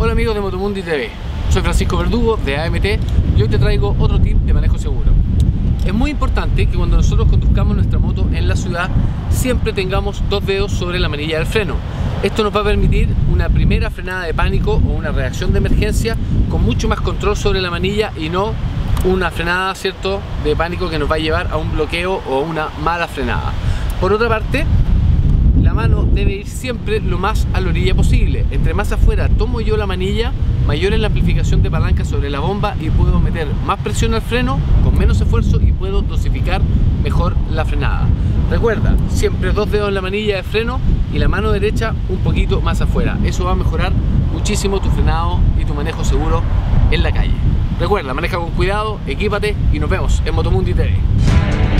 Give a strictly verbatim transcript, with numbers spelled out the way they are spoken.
Hola amigos de Motomundi T V, soy Francisco Verdugo de A M T y hoy te traigo otro tip de manejo seguro. Es muy importante que cuando nosotros conduzcamos nuestra moto en la ciudad siempre tengamos dos dedos sobre la manilla del freno. Esto nos va a permitir una primera frenada de pánico o una reacción de emergencia con mucho más control sobre la manilla y no una frenada, ¿cierto?, de pánico que nos va a llevar a un bloqueo o una mala frenada. Por otra parte, la mano debe ir siempre lo más a la orilla posible. Entre más afuera tomo yo la manilla, mayor es la amplificación de palanca sobre la bomba y puedo meter más presión al freno con menos esfuerzo y puedo dosificar mejor la frenada. Recuerda, siempre dos dedos en la manilla de freno y la mano derecha un poquito más afuera. Eso va a mejorar muchísimo tu frenado y tu manejo seguro en la calle. Recuerda, maneja con cuidado, equípate y nos vemos en Motomundi T V.